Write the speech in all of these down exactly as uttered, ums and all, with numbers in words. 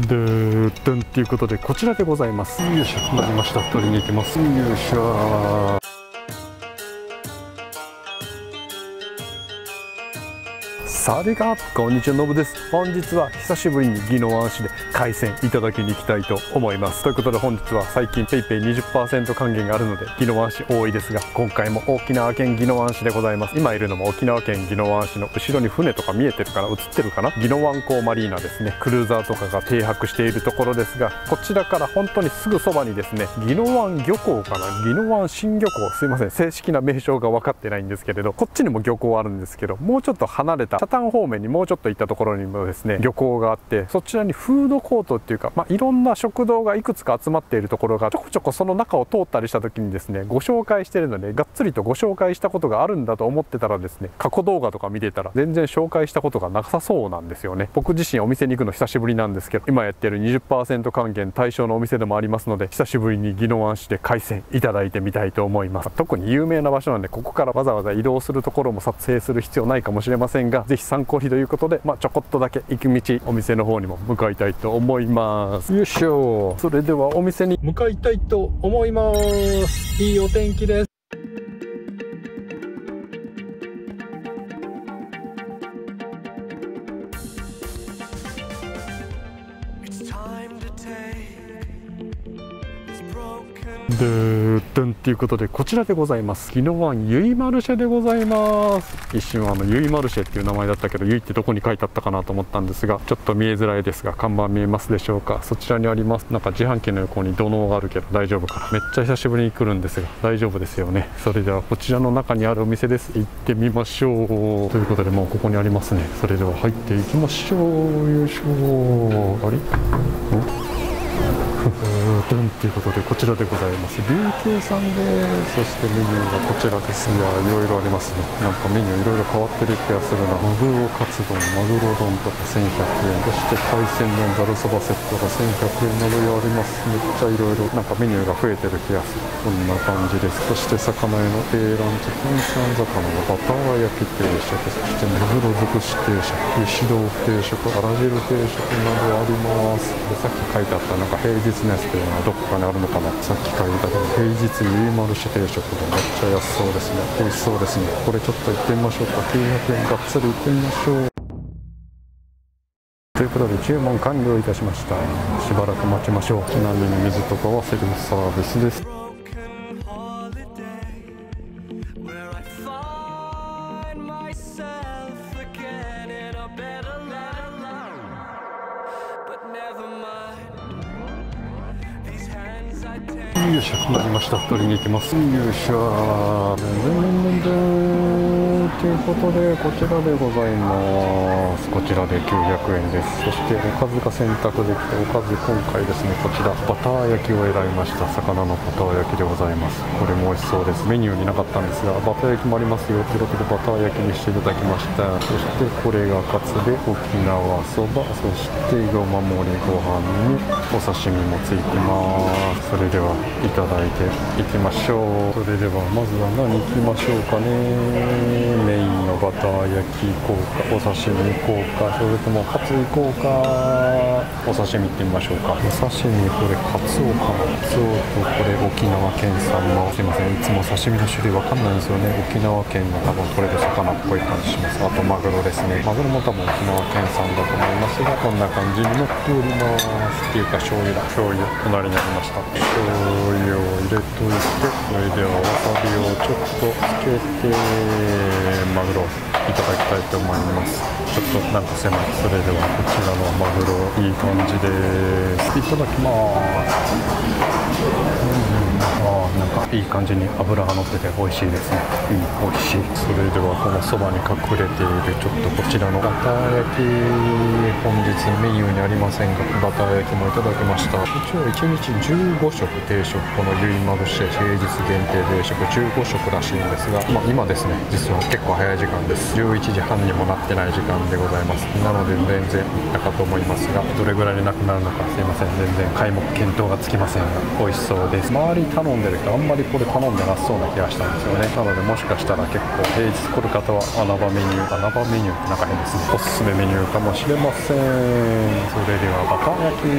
でーんっていうことでこちらでございます。よいしょ、なりました。取りに行きます。よいしょ。サワディーカー、こんにちは、のぶです。本日は久しぶりに宜野湾市で海鮮いただきに行きたいと思います。ということで本日は最近 ペイペイにじゅっパーセント 還元があるので宜野湾市多いですが、今回も沖縄県宜野湾市でございます。今いるのも沖縄県宜野湾市の後ろに船とか見えてるかな、映ってるかな、宜野湾港マリーナですね。クルーザーとかが停泊しているところですが、こちらから本当にすぐそばにですね、宜野湾漁港かな、宜野湾新漁港、すいません正式な名称が分かってないんですけれど、こっちにも漁港あるんですけど、もうちょっと離れた北谷方面にもうちょっと行ったところにもですね漁港があって、そちらにフードコートっていうか、まあ、いろんな食堂がいくつか集まっているところがちょこちょこその中を通ったりした時にですねご紹介しているので、がっつりとご紹介したことがあるんだと思ってたらですね、過去動画とか見てたら全然紹介したことがなさそうなんですよね。僕自身お店に行くの久しぶりなんですけど、今やってる にじゅっパーセント 還元対象のお店でもありますので、久しぶりに宜野湾市で海鮮いただいてみたいと思います。特に有名な場所なんでここからわざわざ移動するところも撮影する必要ないかもしれませんが、ぜひ参考にということで、まあ、ちょこっとだけ行く道お店の方にも向かいたいと思います。よいしょ。それではお店に向かいたいと思います。いいお天気です。でーんっていうことでこちらでございます。宜野湾ゆいマルシェでございます。一瞬あのゆいマルシェっていう名前だったけど、ゆいってどこに書いてあったかなと思ったんですが、ちょっと見えづらいですが看板見えますでしょうか。そちらにあります。なんか自販機の横に土のうがあるけど大丈夫かな。めっちゃ久しぶりに来るんですが大丈夫ですよね。それではこちらの中にあるお店です。行ってみましょう。ということでもうここにありますね。それでは入っていきましょう。よいしょ。あれということでこちらでございます。琉球さんです。そしてメニューがこちらです。いやいろいろありますね。なんかメニューいろいろ変わってる気がするな。マグロカツ丼、マグロ丼とかせんひゃくえん、そして海鮮丼ざるそばセットがせんひゃくえんなどあります。めっちゃいろいろなんかメニューが増えてる気がする。こんな感じです。そして魚屋の A ランチ、金山魚のバター焼き定食、そしてマグロ尽くし定食、石豆腐定食、あら汁定食などあります。でさっき書いてあったなんか平日のやつっていうのはどこかにあるのかな。さっき書いたけど平日ゆいマルシェ定食でめっちゃ安そうですね。美味しそうですね。これちょっと行ってみましょうか。きゅうひゃくえんがっつり行ってみましょう。ということで注文完了いたしました。しばらく待ちましょう。ちなみに水とかはセルフサービスです。よいしょ、なりました。取りに行きます。よいしょ。ということでこちらでございます。こちらできゅうひゃくえんです。そしておかずが選択できて、おかず今回ですねこちらバター焼きを選びました。魚のバター焼きでございます。これも美味しそうです。メニューになかったんですがバター焼きもありますよということでバター焼きにしていただきました。そしてこれがカツで沖縄そば、そしてお守りご飯にお刺身もついてます。それではいただいていきましょう。それではまずは何いきましょうかね。メインのバター焼きいこうか、お刺身いこうか、それともカツいこうか。お刺身いってみましょうか。お刺身これカツオかな。カツオとこれ沖縄県産の、すいませんいつも刺身の種類わかんないんですよね。沖縄県の多分取れる魚っぽい感じします。あとマグロですね。マグロも多分沖縄県産だと思いますが、こんな感じに乗っておりますっていうか醤油だ。醤油隣にありました。醤油を入れといて、それではわさびをちょっとつけてマグロいただきたいと思います。ちょっとなんか狭い。それではこちらのマグロいい感じです。いただきます。うんあなんかいい感じに脂が乗ってて美味しいですね。いい美味しい。それではこのそばに隠れているちょっとこちらのバター焼き、本日メニューにありませんがバター焼きもいただきました。一応いちにちじゅうごしょく定食、このゆいマルシェ平日限定定食じゅうごしょくらしいんですが、まあ、今ですね実は結構早い時間です。じゅういちじはんにもなってない時間でございます。なので全然いったかと思いますが、どれぐらいでなくなるのかすいません全然皆目見当がつきませんが美味しそうです。周り頼んでる人あんんまりこれ頼んでなさそうな気がしたんですよね。なのでもしかしたら結構平日来る方は穴場メニュー穴場メニューってなんか変ですね、おすすめメニューかもしれません。それではバター焼き、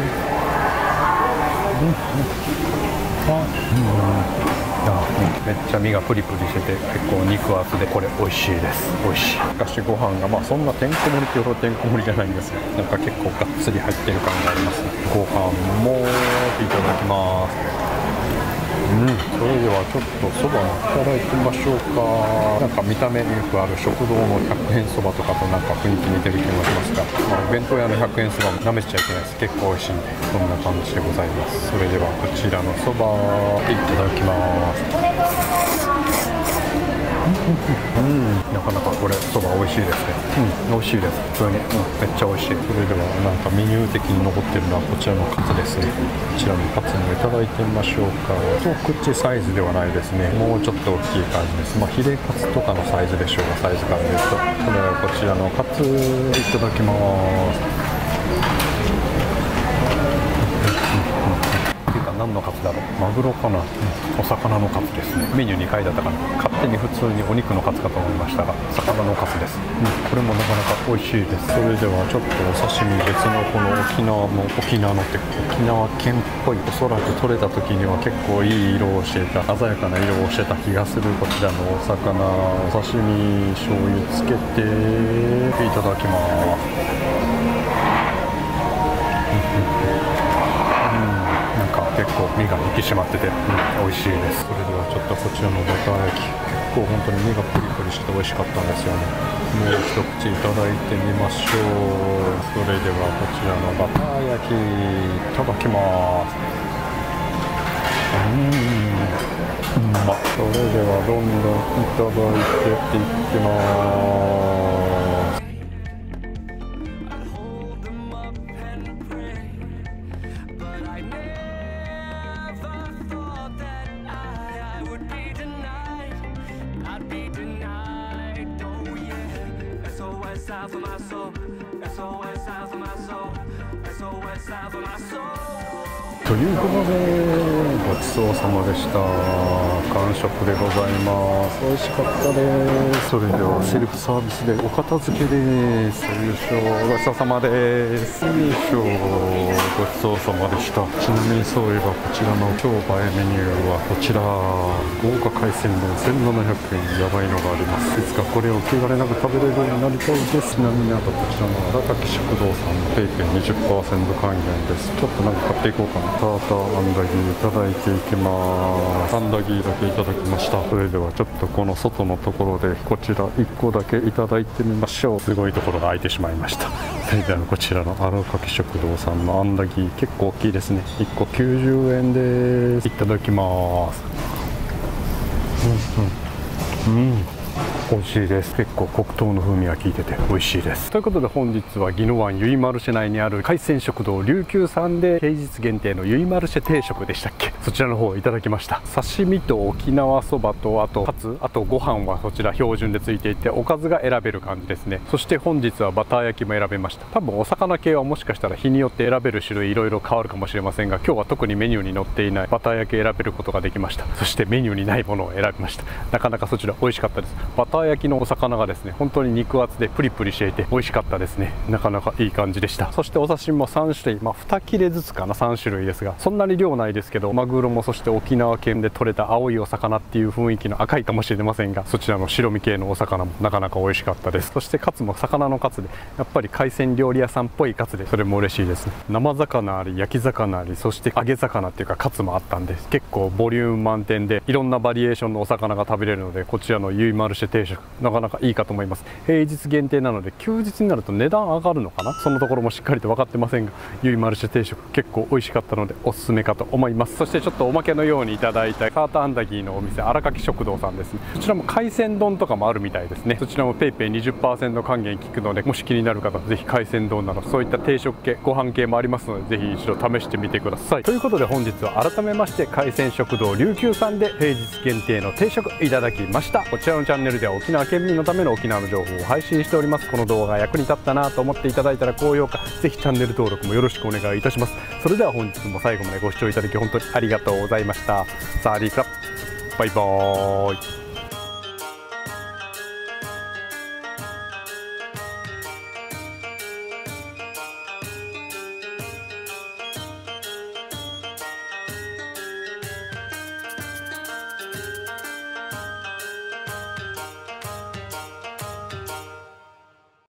うんうんあうんめっちゃ身がプリプリしてて結構肉厚でこれ美味しいです。美味しい。しかしご飯がまあそんなてんこ盛りってほどてんこ盛りじゃないんですよ。なんか結構がっつり入ってる感があります。ご飯もいただきます。うん、それではちょっとそばもいただいてみましょうか。なんか見た目によくある食堂のひゃくえんそばとかとなんか雰囲気似てる気もしますが、まあ、お弁当屋のひゃくえんそばも舐めちゃいけないです。結構美味しいんでそんな感じでございます。それではこちらのそばいただきます。うん、なかなかこれそば美味しいですね。うん、美味しいです。普通に、うん、めっちゃ美味しい。それではなんかメニュー的に残ってるのはこちらのカツですね。こちらのカツもいただいてみましょうか。一口サイズではないですね。もうちょっと大きい感じです。まあヒレカツとかのサイズでしょうが、サイズ感で言うと。それではこちらのカツいただきます。何のカツだろう、マグロかな、うん、お魚のカツですね。メニューに書いてあったかな。勝手に普通にお肉のカツかと思いましたが魚のカツです、うん、これもなかなか美味しいです。それではちょっとお刺身、別のこの沖縄の沖縄のって沖縄県っぽい、おそらく取れた時には結構いい色をしていた、鮮やかな色をしてた気がするこちらのお魚、お刺身醤油つけていただきます。結構身が引き締まってて、うん、美味しいです。それではちょっとこちらのバター焼き、結構本当に身がプリプリして美味しかったんですよね。もう一口いただいてみましょう。それではこちらのバター焼きいただきます。うん、うまっ。それではどんどんいただいていってます。ということでごちそうさまでした。完食でございます。美味しかったです。それではセルフサービスでお片付けです。よいしょ、ごちそうさまです。よいしょ、ごちそうさまでした。ちなみにそういえばこちらの超映えメニューはこちら、豪華海鮮丼せんななひゃくえん、やばいのがあります。いつかこれを気兼ねなく食べれるようになりたいです。ちなみにあとこちらの荒垣食堂さんのペイペイ にじゅっパーセント 還元です。ちょっとなんか買っていこうかな。ターターアンダギーいただいていきます。アンダギーだけいただきました。それではちょっとこの外のところでこちらいっこだけいただいてみましょう。すごいところが空いてしまいました。それではこちらの荒垣食堂さんのアンダギー、結構大きいですね。いっこきゅうじゅうえんです。いただきます。うんうんうん、美味しいです。結構黒糖の風味が効いてて美味しいです。ということで本日は宜野湾ゆいマルシェ内にある海鮮食堂琉球さんで平日限定のゆいマルシェ定食でしたっけ、そちらの方をいただきました。刺身と沖縄そばとあとカツ、あとご飯はそちら標準でついていておかずが選べる感じですね。そして本日はバター焼きも選べました。多分お魚系はもしかしたら日によって選べる種類いろいろ変わるかもしれませんが、今日は特にメニューに載っていないバター焼き選べることができました。そしてメニューにないものを選びました。なかなかそちら美味しかったです。バター焼きのお魚がですね、本当に肉厚でプリプリしていて美味しかったですね。なかなかいい感じでした。そしてお刺身もさん種類、まあに切れずつかな、さん種類ですがそんなに量ないですけど、マグロもそして沖縄県で取れた青いお魚っていう雰囲気の赤いかもしれませんが、そちらの白身系のお魚もなかなか美味しかったです。そしてカツも魚のカツでやっぱり海鮮料理屋さんっぽいカツで、それも嬉しいですね。生魚あり焼き魚あり、そして揚げ魚っていうかカツもあったんで結構ボリューム満点でいろんなバリエーションのお魚が食べれるので、こちらのゆいマルシェ定食なかなかいいかと思います。平日限定なので休日になると値段上がるのかな、そのところもしっかりと分かってませんが、ゆいマルシェ定食結構美味しかったのでおすすめかと思います。そしてちょっとおまけのようにいただいたサーターアンダギーのお店荒垣食堂さんですね。こちらも海鮮丼とかもあるみたいですね。そちらも ペイペイにじゅっパーセント 還元効くので、もし気になる方はぜひ海鮮丼などそういった定食系ご飯系もありますので、ぜひ一度試してみてください。ということで本日は改めまして海鮮食堂琉球さんで平日限定の定食いただきました。こちらのチャンネルでは沖縄県民のための沖縄の情報を配信しております。この動画が役に立ったなと思っていただいたら高評価、ぜひチャンネル登録もよろしくお願いいたします。それでは本日も最後までご視聴いただき本当にありがとうございました。サワディーカップ、バイバーイ。